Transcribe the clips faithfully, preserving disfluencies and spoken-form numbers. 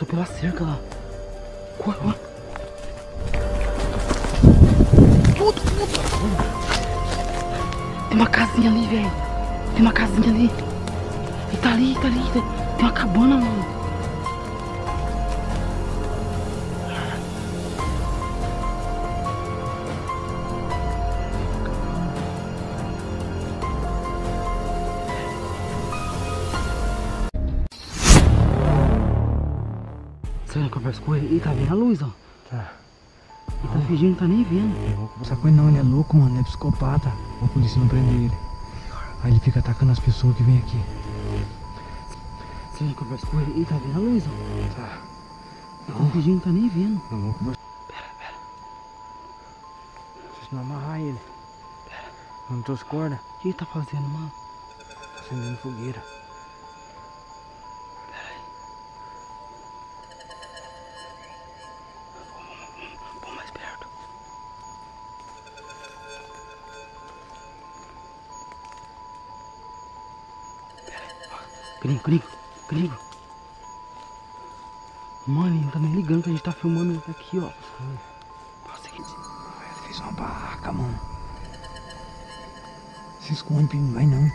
pela cerca lá. Corre, corre. Tudo, tudo. Tem uma casinha ali, velho. Tem uma casinha ali. E tá ali, tá ali. Tem uma cabana, mano. Você não conversa com ele? Ele tá vendo a luz, ó. Tá. Ele tá fingindo que tá nem vendo. Eu vou conversar com ele não, ele é louco, mano, ele é psicopata. A polícia não prender ele. Aí ele fica atacando as pessoas que vêm aqui. Você não conversa com ele? Ele tá vendo a luz, ó. Tá. Ele tá fingindo que tá nem vendo. Eu vou conversar. Pera, pera. Se não amarrar ele. Pera. Eu não trouxe corda. O que ele tá fazendo, mano? Tá acendendo fogueira. Vamos mais perto. Pera aí. Gringo, gringo, gringo. Mano, ele não tá nem ligando que a gente tá filmando ele aqui, ó. Faz o seguinte. Ele fez uma barraca, mano. Se esconde, Pinguim, não vai não.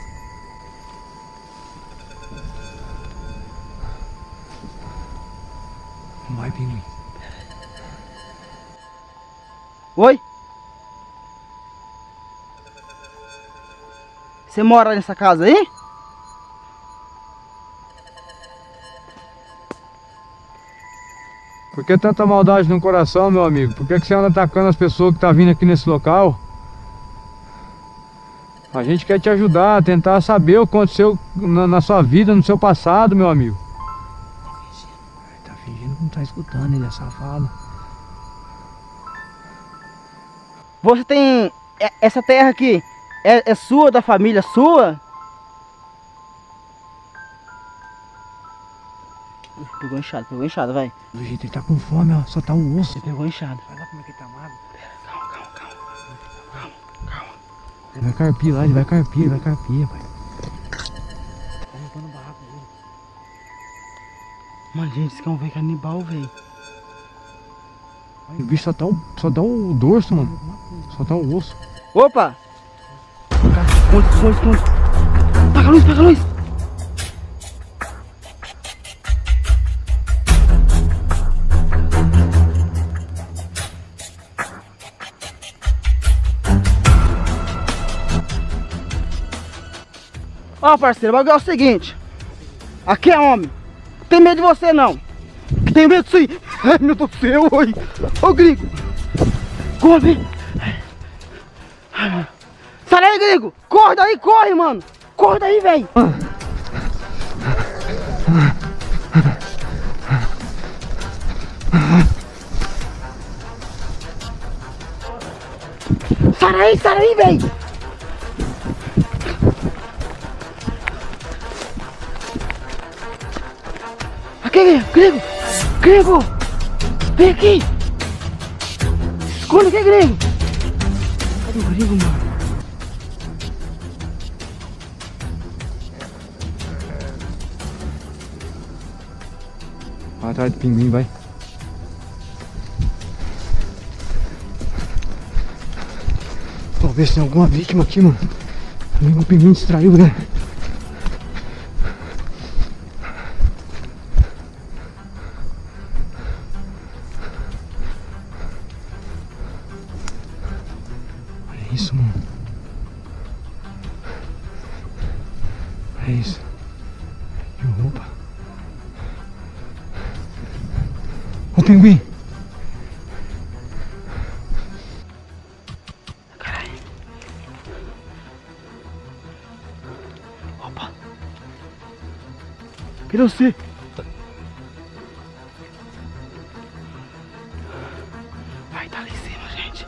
Não vai, Pinguim. Oi? Você mora nessa casa aí? Por que tanta maldade no coração, meu amigo? Por que, que você anda atacando as pessoas que estão vindo aqui nesse local? A gente quer te ajudar, tentar saber o que aconteceu na, na sua vida, no seu passado, meu amigo. Ele tá fingindo que não tá escutando, ele é safado. Você tem... Essa terra aqui é, é sua, da família sua? Pegou enxada, pegou enxada, vai. Do jeito ele tá com fome, ó, só tá o osso. Você pegou enxada. Vai lá como é que ele tá magro. Calma, calma, calma. Calma, calma. Ele vai carpir lá, ele vai carpir, ele vai carpir, pai. Tá limpando o barraco dele. Mano, gente, isso aqui é um velho canibal, velho. O bicho só dá o, só dá o dorso, mano. Só dá o osso. Opa! Esconde, esconde, esconde. Paga a luz, paga a luz. Ó, parceiro, o bagulho é o seguinte. Aqui é homem. Não tem medo de você, não. Tem medo sim. Ai, meu Deus do céu, oi. Ô, gringo. Corre, vem. Sai daí, gringo. Corre daí, corre, mano. Corre daí, velho. Sai daí, sai daí, velho. Aqui, gringo. Gringo. Vem aqui. Esconde aqui, gringo. Cadê o gringo, mano? Vai atrás do pinguim, vai. Vamos ver se tem alguma vítima aqui, mano. O pinguim distraiu, né? Olha isso, mano. Olha isso. Que roupa. O pinguim. Caralho. Opa. Cadê você? Vai, tá ali em cima, gente.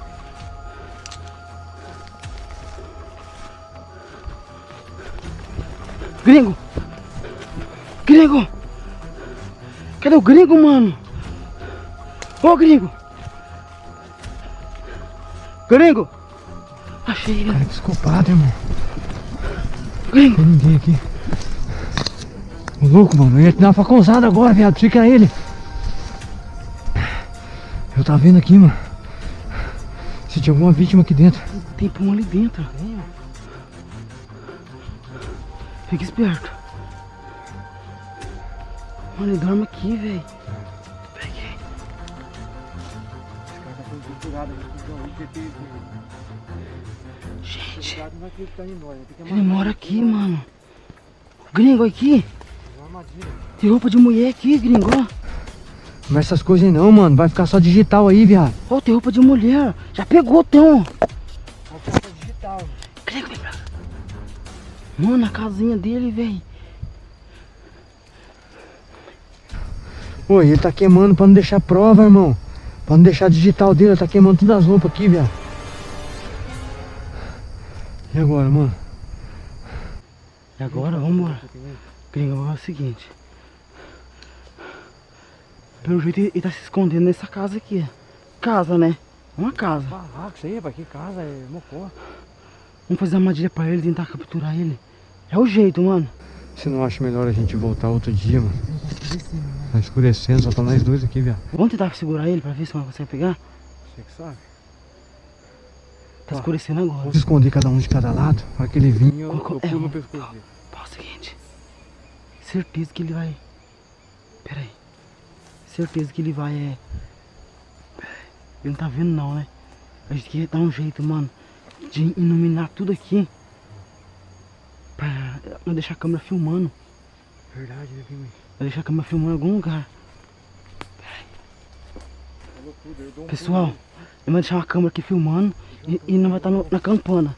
Gringo. Gringo. Cadê o gringo, mano? Ô, gringo! Gringo! Achei ele. Cara, que psicopata, irmão. Gringo! Tem ninguém aqui. Ô louco, mano, eu ia te dar uma facãozada agora, viado, pensei que era ele. Eu tava vendo aqui, mano, se tinha alguma vítima aqui dentro. Tem pão ali dentro. Fica esperto. Mano, ele dorme aqui, velho. Peguei. Gente, ele mora aqui, mano. Gringo aqui. Tem roupa de mulher aqui, gringo, ó. Não é essas coisas aí não, mano. Vai ficar só digital aí, viado. Ó, tem roupa de mulher. Já pegou, Tom. Digital. Gringo, vem pra cá. Mano, a casinha dele, velho. Oi, ele tá queimando pra não deixar prova, irmão. Pra não deixar digital dele. Ele tá queimando todas as roupas aqui, viado. E agora, mano? E agora, vamos embora. Gringo, agora é o seguinte. Pelo jeito ele tá se escondendo nessa casa aqui. Casa, né? Uma casa. Barraco, isso aí, pra que casa? É mocó. Vamos fazer uma armadilha pra ele, tentar capturar ele. É o jeito, mano. Você não acha melhor a gente voltar outro dia, mano? Tá escurecendo, só tá nós dois aqui, viado. Vamos tentar segurar ele pra ver se nós conseguimos pegar? Você que sabe. Tá escurecendo agora. Vamos esconder cada um de cada lado. Para que ele vir, eu, Colocou- eu é, pulo no vamos- pescoço dele. Pô, é o seguinte. Certeza que ele vai... Pera aí. Certeza que ele vai, é... Ele não tá vendo não, né? A gente quer dar um jeito, mano, de iluminar tudo aqui. Pra não deixar a câmera filmando. Verdade, né, Pinguim? Vai deixar a câmera filmando em algum lugar. Pessoal, ele vai deixar uma câmera aqui filmando e, e não vai estar no- na campana.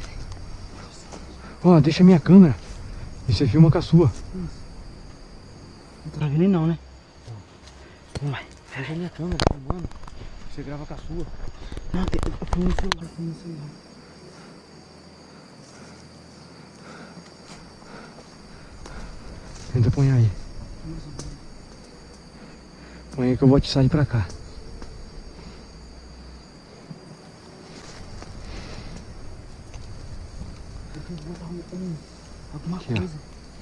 Ó, deixa a minha câmera. E você filma com a sua. Não tá vendo aí não, né? Vai. Deixa a minha câmera filmando. Você grava com a sua. Não, tem, eu filmo no celular, eu filmo no celular. Tenta pôr aí. Põe aí que eu vou te sair pra cá. Eu tenho que botar um, um, alguma Aqui, ó. coisa.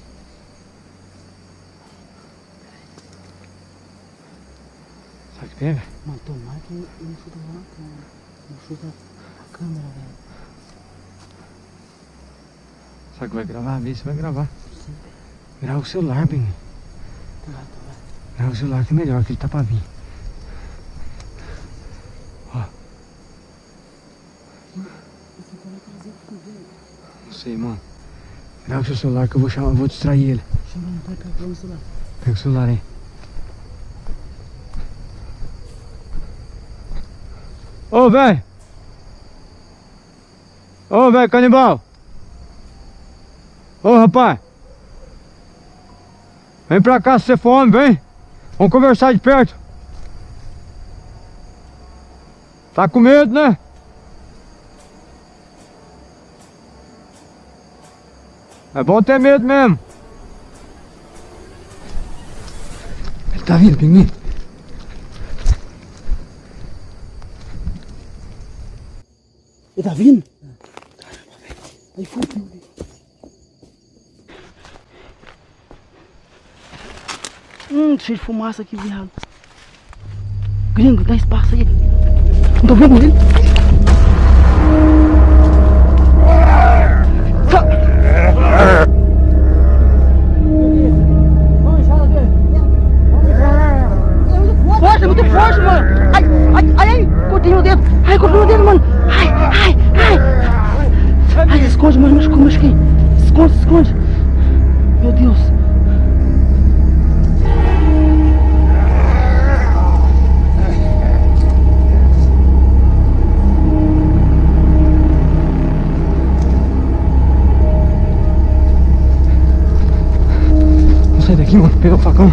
Sabe o que pega? Mano, tomara que ele não chuta lá na câmera. Não chuta a câmera, velho. Sabe que vai gravar? Vê se vai gravar. Grava o celular, Pinguim. Então vai, então vai. Grava o celular que é melhor, que ele tá pra vir. Ó. Não sei, mano. Grava o seu celular que eu vou chamar, eu vou distrair ele. Chama, não pode pegar o celular. Pega o celular aí. Ô, velho! Ô, velho, canibal! Ô, rapaz! Vem pra cá se você for homem, vem! Vamos conversar de perto! Tá com medo, né? É bom ter medo mesmo! Ele tá vindo, Pinguim! Ele tá vindo? Caramba, velho. Aí fudeu, velho. Hum, cheio de fumaça aqui, viado. Gringo, dá espaço aí. Não tô vendo ele? Forte, é muito forte, mano. Ai, ai, ai, ai. Cortei meu dedo. Ai, cortei meu dedo, mano. Ai, ai, ai. Ai, esconde, mano. Machucou, machuquei. Esconde, esconde. Meu Deus. Vamos sair daqui, mano. Pegar o facão.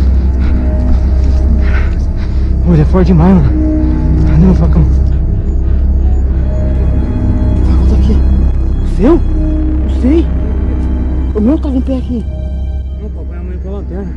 Ô, ele é forte demais, mano. Cadê meu facão? O facão tá aqui. O seu? Não sei. O meu tava em pé aqui. Não, papai, amanhã com a lanterna.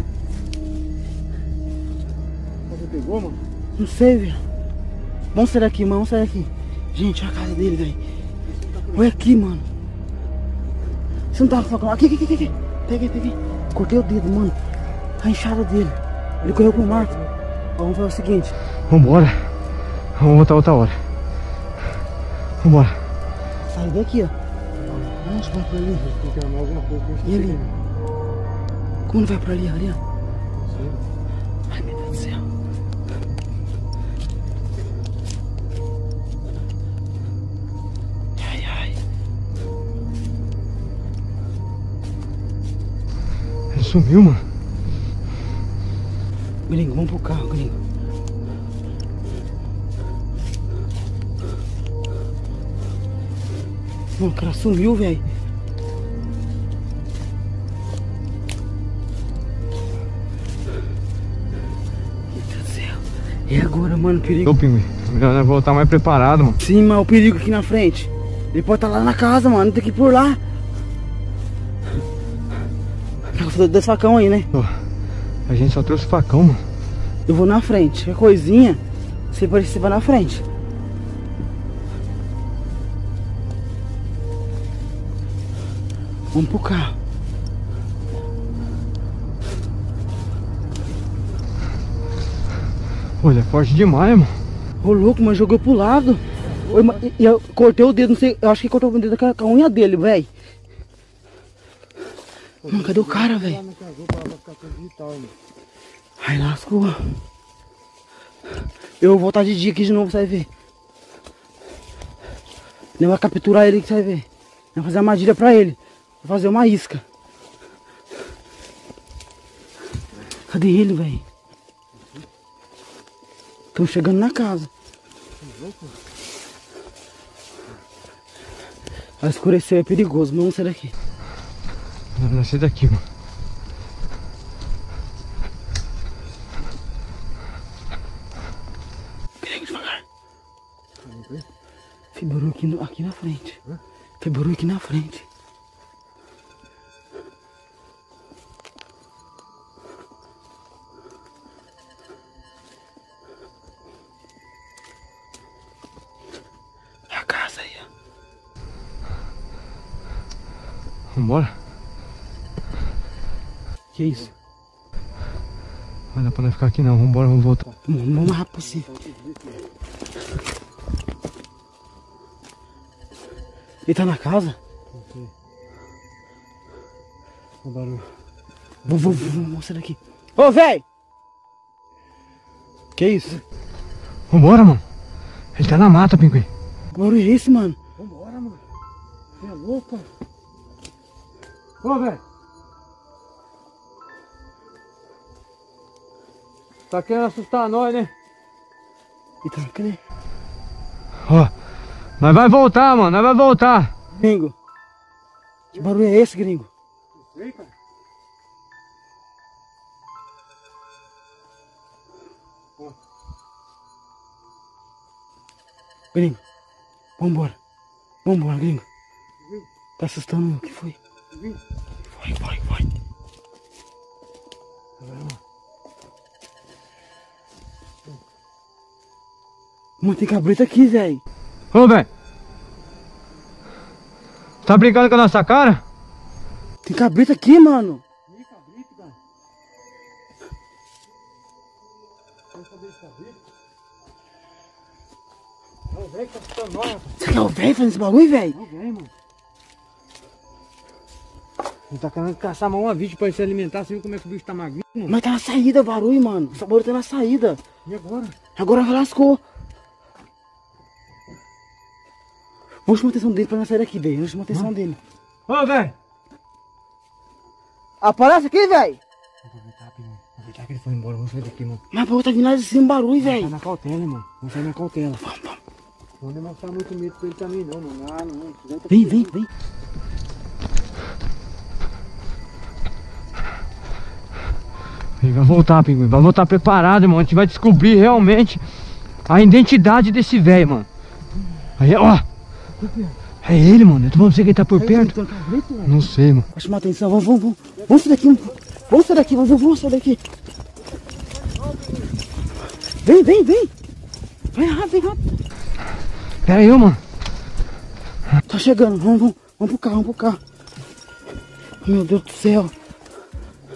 Você pegou, mano? Não sei, velho. Vamos sair daqui, mano. Vamos sair daqui. Gente, olha a casa dele, velho. Olha aqui, mano. Você não tava com o facão? Aqui, aqui, aqui, aqui. Peguei, peguei. Cortei o dedo, mano. A enxada dele. Ele correu pro mato. Ó, vamos fazer o seguinte. Vambora. Vamos voltar outra hora. Vambora. Sai daqui, ó. Nossa, vai pra ali. E ali? Como vai pra ali, ali, ó? Ai, meu Deus do céu. Ai, ai. Ele sumiu, mano. Gringo, vamos pro carro, gringo. Mano, o cara sumiu, velho. Meu Deus do céu. E agora, mano, perigo? Ô, Pinguim, melhor nós voltar mais preparado, mano. Sim, mas o perigo aqui na frente. Ele pode estar lá na casa, mano. Tem que ir por lá. Tá dois facão aí, né? Ô, a gente só trouxe facão, mano. Eu vou na frente. Qualquer coisinha, você parece que vai na frente. Vamos pro carro. Olha, é forte demais, mano. Ô louco, mas jogou pro lado. Oi, mas- e eu cortei o dedo, não sei. Eu acho que cortou o dedo com a, com a unha dele, velho. Mano, cadê o cara, velho? Ai, lascou. Eu vou voltar de dia aqui de novo, você vai ver. Nem vai capturar ele que você vai ver. Vai fazer armadilha pra ele. Vou fazer uma isca. Cadê ele, velho? Estamos chegando na casa. Vai escurecer, é perigoso, mas vamos sair daqui. Vamos sair daqui, mano. Gringo, devagar. Fez barulho aqui, no- aqui na frente. Fez barulho aqui na frente. É a casa aí, ó. Vambora. Que isso? Não dá pra nós ficar aqui não. Vambora, vamos voltar. Vamos, vamos o mais rápido possível. Ele tá na casa? O barulho. Vou, vou, vou, vou sair daqui. Ô, véi! Que isso? Vambora, mano. Ele tá na mata, Pinguim. Que barulho é esse, mano? Vambora, mano. Você é louco? Ô, velho. Tá querendo assustar nós, né? E tá, cadê? Ó, nós vai voltar, mano. Nós vai voltar. Gringo. Que barulho é esse, gringo? Não sei, cara. Gringo. Vambora. Vambora, gringo. Tá assustando? O que foi? Vai, vai, vai. Mano, tem cabrito aqui, velho. Ô, velho. Tá brincando com a nossa cara? Tem cabrito aqui, mano. Tem cabrito, cara. Vamos saber esse cabrito? É o velho que tá assustando nós, rapaz. Você quer o velho fazendo esse bagulho, velho? É o velho, mano. Ele tá querendo caçar mais uma vítima pra ele se alimentar. Você viu como é que o bicho tá magrinho, mano? Mas tá na saída o barulho, mano. Esse barulho tá na saída. E agora? Agora lascou. Vamos chamar a atenção dele pra não sair daqui, velho. Vamos chamar a atenção dele. Ô, velho. Aparece aqui, velho. Vou aproveitar, mano. Aproveitar que ele foi embora. Vamos sair daqui, mano. Mas pô, tá vindo lá de cima barulho, Tá velho. na cautela, mano. Vamos sair na cautela. Vamos, vamos. Não vou demonstrar muito medo pra ele também, não, mano. Ah, não. Vem, vem, vem. Ele vai voltar, Pinguim. Vai voltar preparado, irmão. A gente vai descobrir realmente a identidade desse velho, mano. Aí, ó. É ele, mano. Eu tô falando pra você que ele tá por perto. Tem um cabrito, velho. Não sei, mano. Vai chamar a atenção. Vamos, vamos, vamos. Vamos sair daqui. Vamos, vamos sair daqui. Vamos, vamos sair daqui. Vem, vem, vem. Vai rápido, vem rápido. Pera aí, mano. Tá chegando. Vamos, vamos. Vamos pro carro, vamos pro carro. Meu Deus do céu.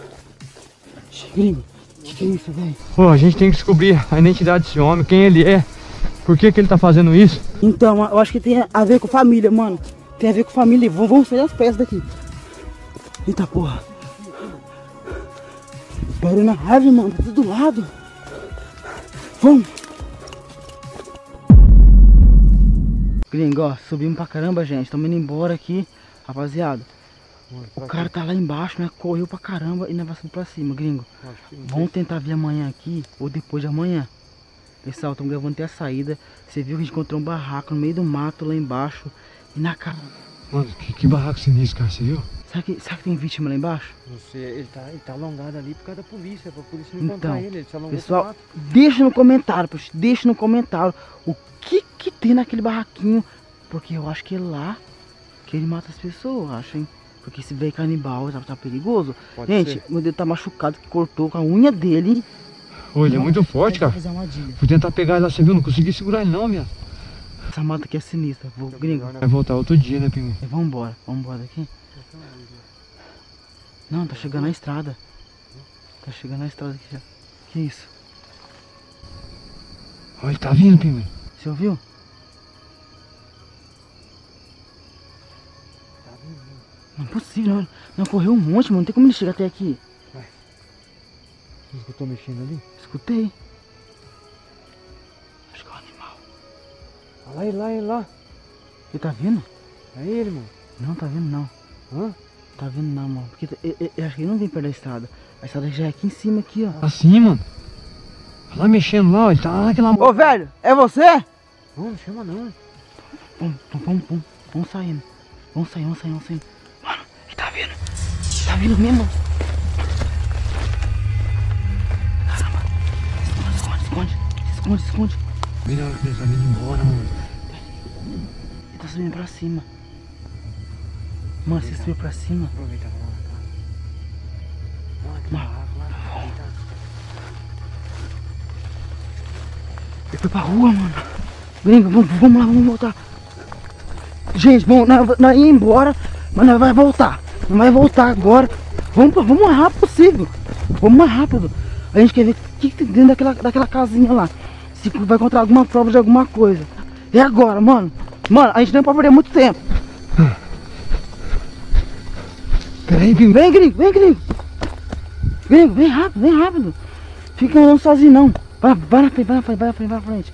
Gringo, que que é isso, velho? Pô, a gente tem que descobrir a identidade desse homem, quem ele é, por que que ele tá fazendo isso. Então, eu acho que tem a ver com família, mano. Tem a ver com família. Vamos, vamos sair as peças daqui. Eita porra. Barulho na árvore, mano. Tá tudo do lado. Vamos. Gringo, ó, subimos pra caramba, gente. Estamos indo embora aqui, rapaziada. O cara tá lá embaixo, né? Correu pra caramba e nós vamos subir pra cima, gringo. Vamos tentar vir amanhã aqui ou depois de amanhã. Pessoal, estamos gravando até a saída. Você viu que a gente encontrou um barraco no meio do mato lá embaixo. E na cara. Mano, que, que barraco sinistro, cara, você viu? Será que, será que tem vítima lá embaixo? Não sei, ele tá, ele tá alongado ali por causa da polícia, pra polícia não Então, encontrar ele, ele se alongou. Pessoal, deixa no comentário, poxa, deixa no comentário o que que tem naquele barraquinho. Porque eu acho que é lá que ele mata as pessoas, acho, hein? Porque esse velho canibal tá, tá perigoso. Pode gente, ser. meu dedo tá machucado, que cortou com a unha dele. Ô, ele é muito forte, cara. Fazer uma armadilha. Fui tentar pegar ele lá, você viu? Não consegui segurar ele não, minha. Essa mata aqui é sinistra. Vou, gringo. Vai voltar outro dia, né, Pinguim? É, vamos embora, vamos embora daqui. Não, tá chegando na estrada. Tá chegando na estrada aqui já. Que isso? Ó, ele tá vindo, Pinguim. Você ouviu? Não é possível, não. Não, correu um monte, mano. Não tem como ele chegar até aqui. Você escutou mexendo ali? Escutei. Acho que é um animal. Olha lá, ele lá, ele lá. Ele tá vindo? É ele, mano. Não, tá vindo não. Hã? Tá vindo não, mano. Porque eu, eu, eu acho que ele não vem perto da estrada. A estrada já é aqui em cima, aqui, ó. Assim, mano. Olha lá mexendo lá, ó. Ele tá lá naquela... Ô, velho, é você? Não, não chama não. Vamos, vamos, vamos, vamos, vamos saindo. Vamos sair, vamos sair, vamos sair. Mano, ele tá vindo. Ele tá vindo mesmo. Caramba. Esconde, esconde, esconde. Esconde, esconde. Vem na hora que ele tá vindo embora, mano. Ele tá subindo pra cima. Mano, você subiu pra cima. Aproveita, vamos lá, cara. Mano, que Mano. barraco lá. Eita. Ele foi pra rua, mano. Gringo, vamos, vamos lá, vamos voltar. Gente, bom, nós, nós ia embora, mas nós vai voltar. Não vai voltar agora. Vamos, vamos o mais rápido possível. Vamos mais rápido. A gente quer ver o que, que tem dentro daquela, daquela casinha lá. Se vai encontrar alguma prova de alguma coisa. É agora, mano. Mano, a gente não pode perder muito tempo. Peraí, Gringo. Vem, gringo, vem, gringo. Gringo, vem rápido, vem rápido. Fica andando sozinho, não. Vai, vai na frente, vai na frente, vai na frente, vai na frente.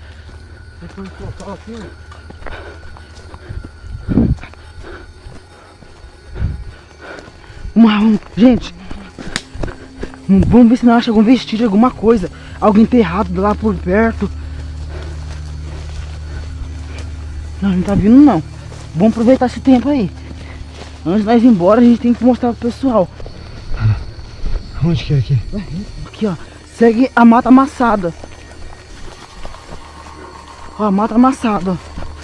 Vamos lá, vamos. Gente, vamos ver se não acha algum vestígio, alguma coisa. Alguém enterrado lá por perto. Não, não tá vindo não. Vamos aproveitar esse tempo aí. Antes de nós ir embora, a gente tem que mostrar pro pessoal. Onde que é aqui? Aqui, ó. Segue a mata amassada. Ó, a mata amassada.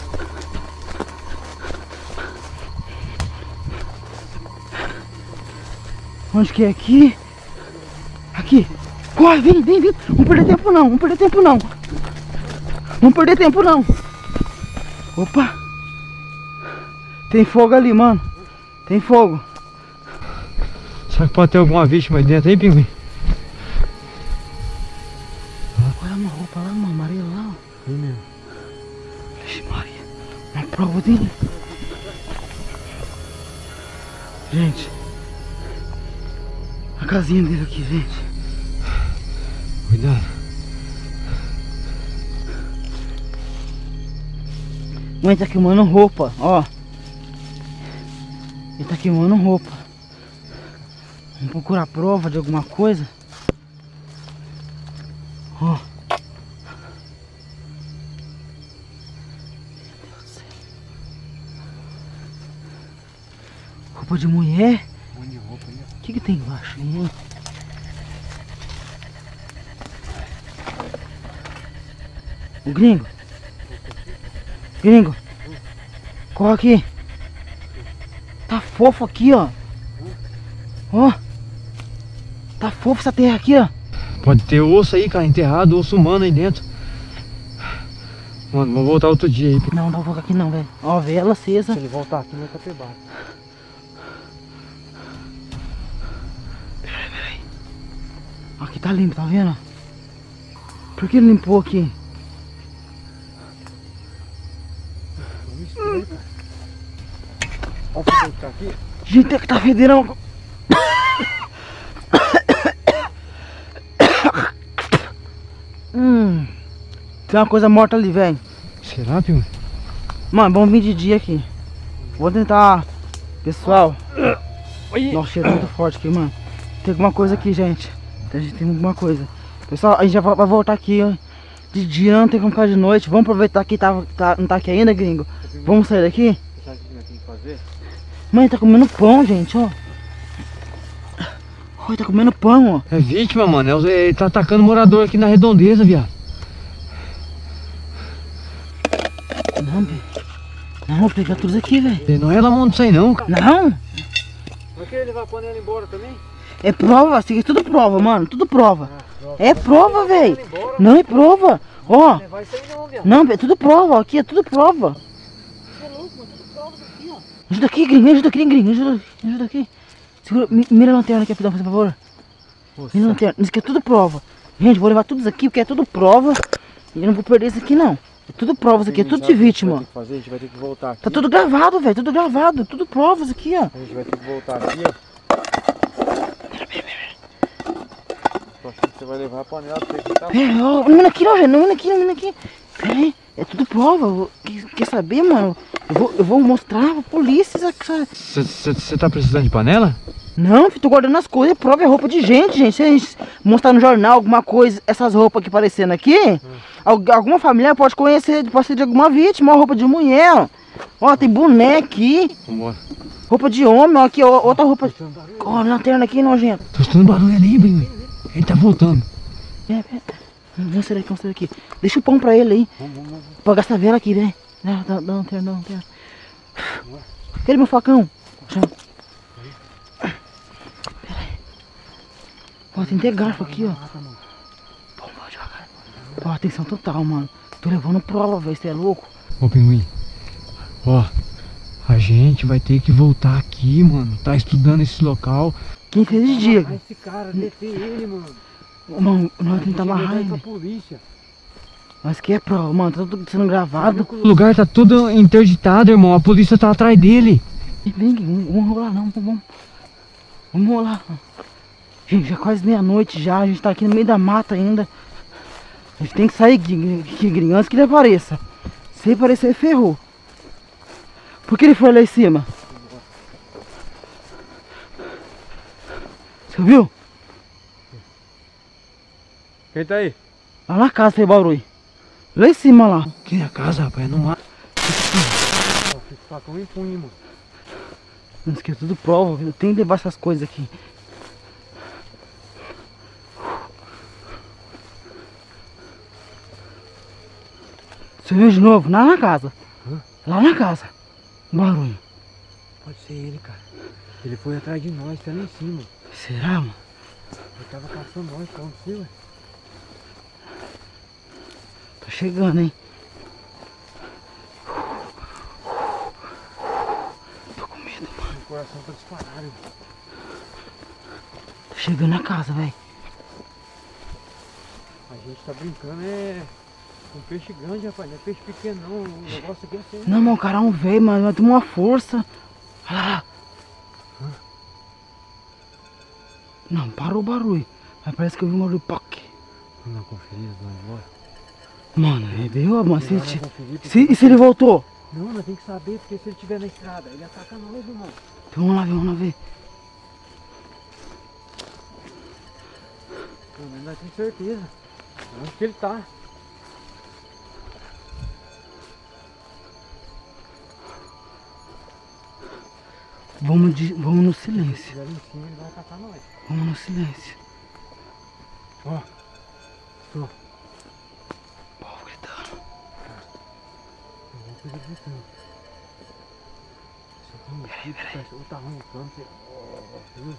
Onde que é aqui? Aqui. Corre, vem, vem, vem. Não perder tempo não, não perder tempo não. Não perder tempo não. Opa. Tem fogo ali, mano. Tem fogo. Será que pode ter alguma vítima aí dentro aí, Pinguim? Olha uma roupa lá, uma amarela lá, ó. É mesmo. Vixe Maria. Uma prova dele. Gente. A casinha dele aqui, gente. Cuidado. Mãe, tá queimando roupa, ó. Ele tá queimando roupa. Vamos procurar prova de alguma coisa. Ó. Meu Deus do céu. Roupa de mulher? Um monte de roupa aí, ó. O que que tem embaixo aí, hein? O gringo. Gringo. Corre aqui. Tá fofo aqui, ó. Ó. Tá fofo essa terra aqui, ó. Pode ter osso aí, cara, enterrado, osso humano aí dentro. Mano, vamos voltar outro dia aí. Não, não vou voltar aqui não, velho. Ó, vela acesa. Se ele voltar aqui, vai capebar. Peraí, peraí. Aqui tá limpo, tá vendo? Por que ele limpou aqui? Olha o que tá aqui. Gente, é que tá fedendo. Hum. Tem uma coisa morta ali, velho. Será, Pio? Mano, vamos vir de dia aqui. Vou tentar. Pessoal. Oi. Nossa, cheiro muito forte aqui, mano. Tem alguma coisa aqui, gente. A gente tem alguma coisa. Pessoal, a gente já vai voltar aqui, ó. De dia, não tem como ficar de noite. Vamos aproveitar que tá, tá, não tá aqui ainda, gringo. Vamos sair daqui? Sabe o que nós temos que fazer? Mãe, tá comendo pão, gente, ó. Olha, tá comendo pão, ó. É vítima, mano. Ele tá atacando morador aqui na redondeza, viado. Não, velho. Não, vou pegar tudo aqui, velho. Não é lá mão disso aí não, cara. Não. Vai querer levar a panela embora também? É prova, assim, é tudo prova, mano. Tudo prova. É prova, velho. Não é prova. Ó. Não vai sair não, viado. Não, é tudo prova, ó. Aqui é tudo prova. Você é louco, mano. Tudo prova aqui, ó. Ajuda aqui, gringo. Ajuda aqui, gringo. Ajuda, ajuda aqui. Segura, mi- mira a lanterna aqui, por favor. Mira a lanterna. Isso aqui é tudo prova. Gente, vou levar tudo isso aqui, porque é tudo prova. E eu não vou perder isso aqui, não. É tudo prova isso aqui, é tudo de vítima. A gente vai ter que voltar aqui. Tá tudo gravado, velho. Tudo gravado. Tudo provas aqui, ó. A gente vai ter que voltar aqui, ó. Tô achando que você vai levar a panela pra você que tá. É, ó, não vem aqui, não, velho. Não vem aqui, não vem aqui. Pera aí. É tudo prova. Eu vou- Quer, quer saber, mano? Eu vou, eu vou mostrar pra polícia essa- essa... Você tá precisando de panela? Não, filho, tô guardando as coisas, é prova, é roupa de gente, gente. Se a gente mostrar no jornal alguma coisa, essas roupas aqui aparecendo aqui, al- alguma família pode conhecer, pode ser de alguma vítima, ó, roupa de mulher, ó. Ó, tem boné aqui, Vambora. roupa de homem, ó, aqui, ó, outra roupa. Ó, lanterna aqui, nojento. Tô escutando barulho ali, bem. Ele tá voltando. É, é. Vamos sair daqui, vamos sair daqui. Deixa o pão pra ele aí. Vamos, vamos, vamos. Pode gastar vela aqui, né? Dá, dá, dá lanterna, dá lanterna. Cadê meu facão? Chama. Ó, tem até garfo aqui, ó. Pô, vai devagar. Ó, atenção total, mano. Tô levando prova, velho. Você é louco? Ô, Pinguim. Ó, a gente vai ter que voltar aqui, mano. Tá estudando esse local. Quem fez de dia? Esse cara, deter ele, mano. Mano, nós temos que amarrar pra ele. polícia. Mas que é prova, mano. Tá tudo sendo gravado. O lugar tá tudo interditado, irmão. A polícia tá atrás dele. Vem, vem, vamos vamos rolar não. Vamos, vamos rolar. Gente, já é quase meia-noite já. A gente tá aqui no meio da mata ainda. A gente tem que sair aqui, gringo, antes que ele apareça. Se ele aparecer, ferrou. Por que ele foi lá em cima? Você viu? Quem tá aí? Lá na casa fez barulho. Lá em cima lá. Quem é a casa, rapaz? Não há. Esse facão em punho, mano. Não esqueça, tudo prova. Eu tenho que levar essas coisas aqui. Você viu de novo? Lá na casa. Hã? Lá na casa. Barulho. Pode ser ele, cara. Ele foi atrás de nós, tá lá em cima. Será, mano? Ele tava caçando nós, tá onde você, ué? Tô chegando, hein? Tô com medo, mano. Meu coração tá disparado. Tô chegando na casa, velho. A gente tá brincando, é... com peixe grande, rapaz. Não é peixe pequeno, não. O negócio aqui é sério. Não, mano, o cara é um velho, mano. Vai ter uma força. Olha lá. Não, parou o barulho. Mas parece que eu vi um barulho. Poc. Vamos dar uma conferida, vamos embora. Mano, ele veio, mano. Se, Vamos se, conferir, porque- se, e se ele voltou? Não, nós tem que saber, porque se ele estiver na estrada, ele ataca nós, irmão. Então vamos lá ver, vamos lá ver. Pelo menos nós temos certeza. Onde que ele tá? Vamos, de, vamos no Se silêncio. estiver lá em cima, ele vai atacar nós. Vamos no silêncio. Ó. Tô. O povo gritando. Alguma coisa gritando. Só que um mosquito, parece- ou tá roncando, sei lá. Ó, viu?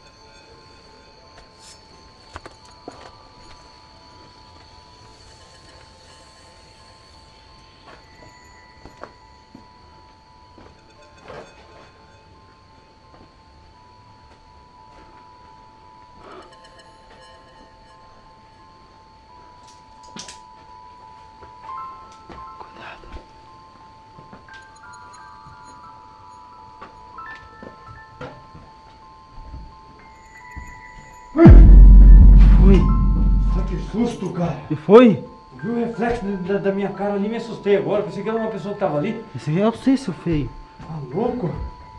Foi? Que susto, cara. E foi? Viu o reflexo da, da minha cara ali, me assustei agora. Pensei que era uma pessoa que tava ali. Esse aí é você, seu feio. Tá louco?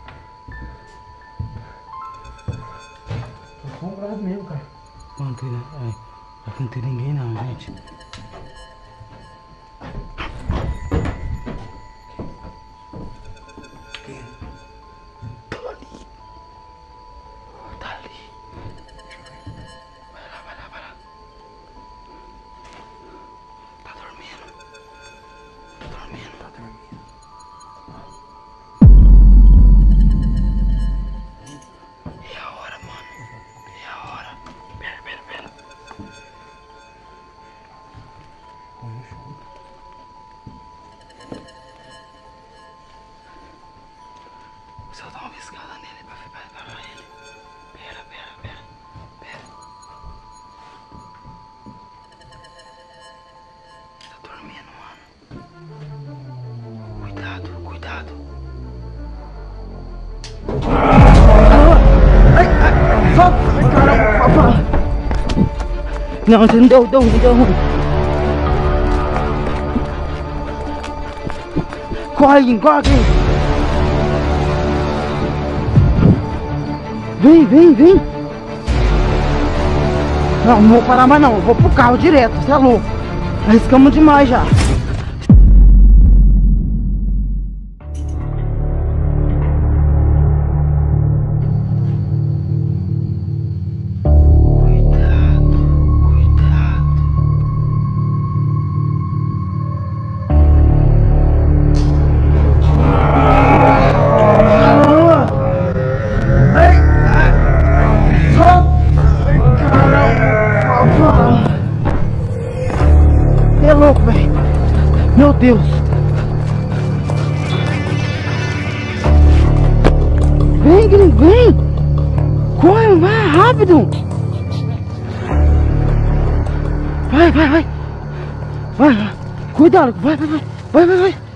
Tô assombrado mesmo, cara. Pô, não tem, ai, aqui não tem ninguém não, gente. Tá ali. Tá ali. Vai lá, vai lá, vai lá. Tá dormindo. Tá dormindo, tá dormindo. É a hora, mano. É a hora. Pera, pera, pera. Se eu dar uma piscada nele pra preparar ele. Pera, pera, pera. Pera. Tá dormindo, mano. Cuidado, cuidado. Ai, ai, solta! Ai, caramba! Não, você não deu, deu ruim, deu ruim. Corre, corre! Vem, vem, vem! Não, não vou parar mais não, eu vou pro carro direto, você é louco. Arriscamos demais já. É louco, velho. Meu Deus. Vem, gringo, vem. Corre, vai rápido. Vai, vai, vai. Vai, vai. Cuidado, vai, vai, vai. Vai, vai, vai.